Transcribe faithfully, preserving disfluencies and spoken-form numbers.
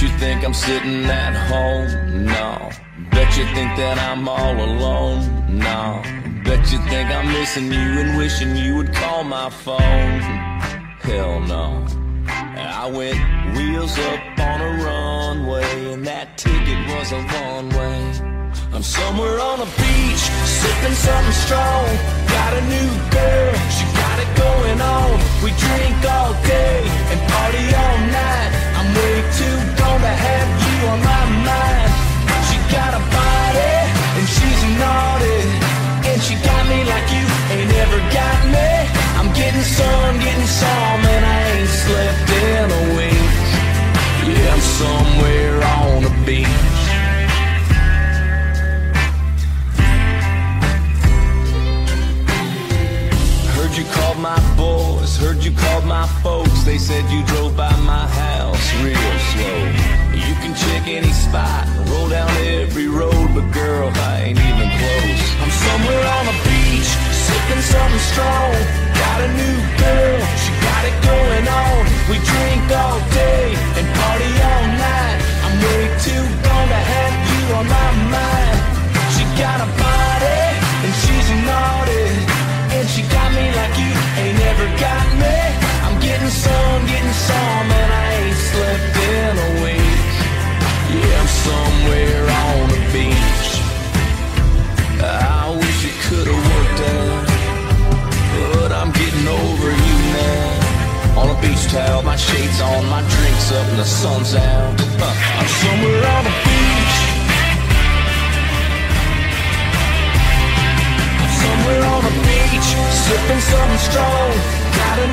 you think I'm sitting at home? No. Bet you think that I'm all alone? No. Bet you think I'm missing you and wishing you would call my phone? Hell no. I went wheels up on a runway, and that ticket was a one-way. I'm somewhere on a beach, sipping something strong. Got a new girl, she got it going on. We drink all day and party all night. I'm way too gone to have you on my mind. She got a body and she's naughty, and she got me like you ain't ever got me. I'm getting some, getting some, and I ain't slept in a week. Yeah, I'm somewhere on the beach. Heard you called my boys, heard you called my folks. They said you drove by my house real slow. You can check any spot, roll down every road, but girl, I ain't even close. I'm somewhere on a beach, sipping something strong. Got a new girl, she got it going on. We drink all day and party all night. I'm way too gone to have you on my mind. She got a body and she's naughty, and she got me like you ain't never got me. I'm getting some, getting some, and I ain't slept in a week. Yeah, I'm somewhere on the beach. I wish it could've worked out, but I'm getting over you now. On a beach towel, my shades on, my drinks up, and the sun's out. Huh. I'm somewhere on the beach. I'm somewhere on the beach, sipping something strong. Got a